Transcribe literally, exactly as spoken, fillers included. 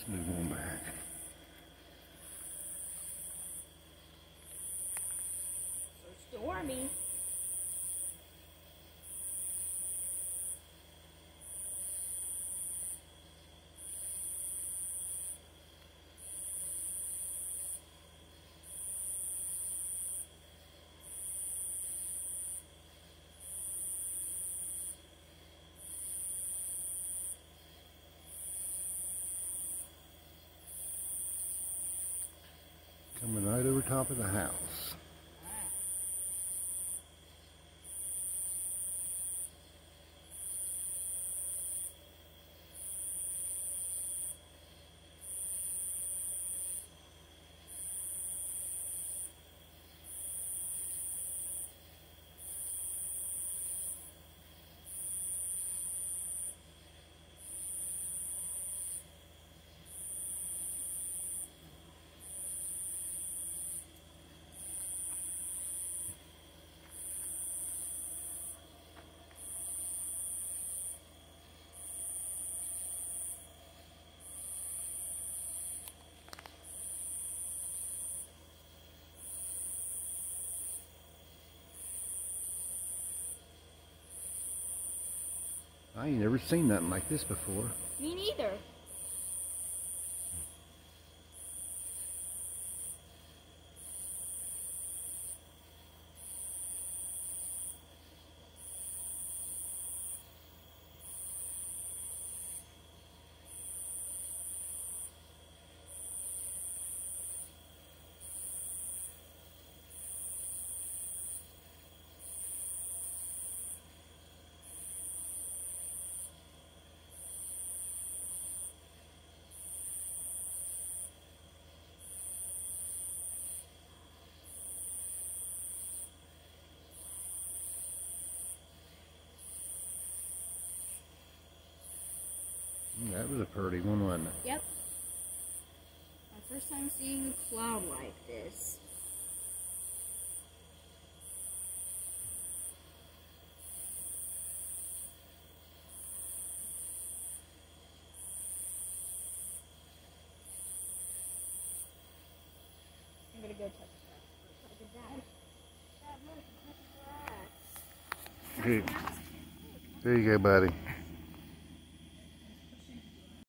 Let's move on back. So stormy. Coming right over top of the house. I ain't never seen nothing like this before. Me neither. That was a pretty one, wasn't it? Yep. My first time seeing a cloud like this. I'm gonna go touch that. Look at that. That looks like grass. Here, there you go, buddy.